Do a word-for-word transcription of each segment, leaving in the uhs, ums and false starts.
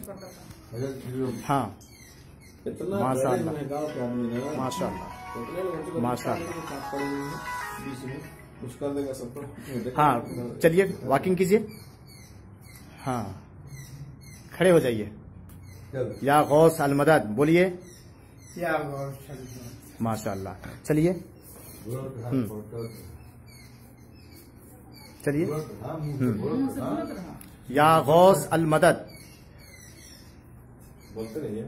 ہاں ماشاء اللہ ماشاء اللہ ماشاء اللہ. ہاں چلیے واکنگ کیجیے. ہاں کھڑے ہو جائیے. یا غوث المدد بولیے. ماشاء اللہ. چلیے چلیے. یا غوث المدد. بولتے رہیے.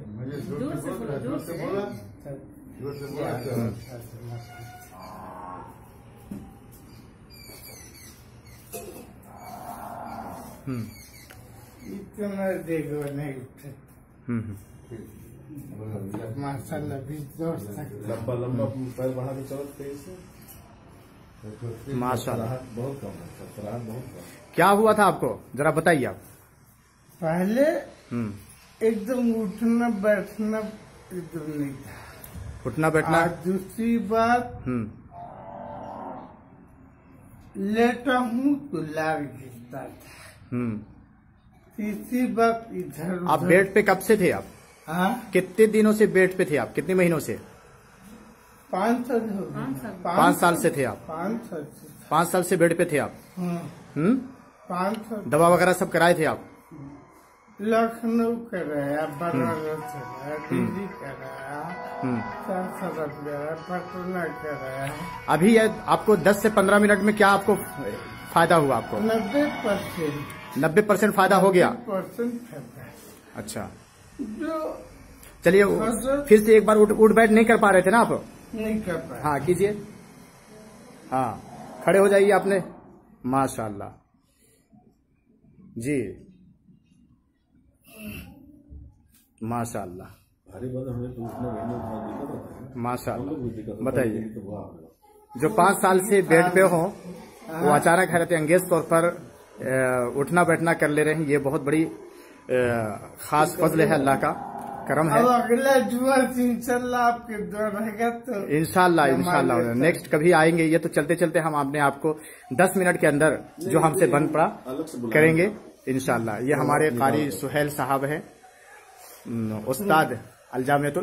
اتنا دیکھو نہیں ماشاء اللہ بھی لمبا لمبا پیر بڑھا کے چلو تیز سے. ماشاء اللہ. بہت کم ہے سرعت بہت کم. کیا ہوا تھا آپ کو ذرا بتائیے آپ. پہلے ایک دم اٹھنا بیٹھنا ایک دم نہیں تھا. اٹھنا بیٹھنا. دوسری بات لیٹا ہوں تو لار گرتا تھا. تیسری بات ادھر آپ بیڈ پہ کب سے تھے آپ؟ ہاں کتنے دنوں سے بیڈ پہ تھے آپ؟ کتنے مہینوں سے؟ پانچ سال پانچ سال سے تھے آپ. پانچ سال سے پانچ سال سے بیڈ پہ تھے آپ. ہوں پانچ سال دوا وغیرہ سب کرائے تھے آپ؟ لکھنؤ کرایا بنارس کرایا دلی کرایا سرسرت کرایا پٹنہ کرایا. ابھی آپ کو دس سے پندرہ منٹ میں کیا آپ کو فائدہ ہوا؟ آپ کو نبے پرسینٹ نبے پرسینٹ فائدہ ہو گیا. پرسینٹ فائدہ. اچھا جو چلیے پھر سے ایک بار اٹھ بیٹھ نہیں کر پا رہے تھے نا آپ؟ نہیں کر پایا. ہاں کیجیے. ہاں کھڑے ہو جائیے آپ نے. ماشاء اللہ جی ماشاء اللہ ماشاء اللہ. بتائیے جو پانچ سال سے بیڈ پہ ہوں وہ اچانک حیرت انگیز طور پر اٹھنا بیٹھنا کر لے رہے ہیں. یہ بہت بڑی خاص فضل ہے، اللہ کا کرم ہے. اگلا جمعہ انشاءاللہ آپ کے دعا رہے گا تو انشاءاللہ انشاءاللہ نیکسٹ کبھی آئیں گے. یہ تو چلتے چلتے ہم اپنے آپ کو دس منٹ کے اندر جو ہم سے بن پڑا کریں گے انشاءاللہ. یہ ہمارے قاری سہیل صاحب ہیں، استاد الجامعۃ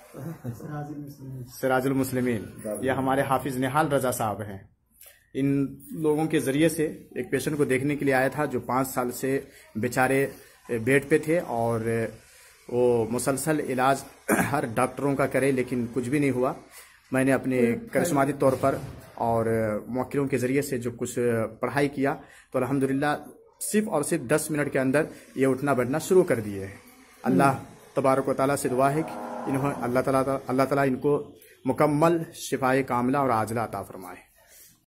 سراج المسلمین. یہ ہمارے حافظ نہال رضا صاحب ہیں. ان لوگوں کے ذریعے سے ایک پیشنٹ کو دیکھنے کے لیے آیا تھا جو پانچ سال سے بیچارے بیڈ پہ تھے اور وہ مسلسل علاج ہر ڈاکٹروں کا کرے لیکن کچھ بھی نہیں ہوا. میں نے اپنے کرشماتی طور پر اور موکلوں کے ذریعے سے جو کچھ پڑھائی کیا تو الحمدللہ صرف اور صرف دس منٹ کے اندر یہ اٹھنا بیٹھنا شروع کر دیے. اللہ تبارک و تعالیٰ سے دعا ہے کہ انہوں اللہ تعالیٰ اللہ تعالیٰ ان کو مکمل شفائے کاملہ اور عاجلہ عطا فرمائے.